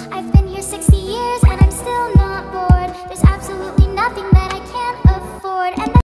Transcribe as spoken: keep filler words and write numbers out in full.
I've been here sixty years and I'm still not bored. There's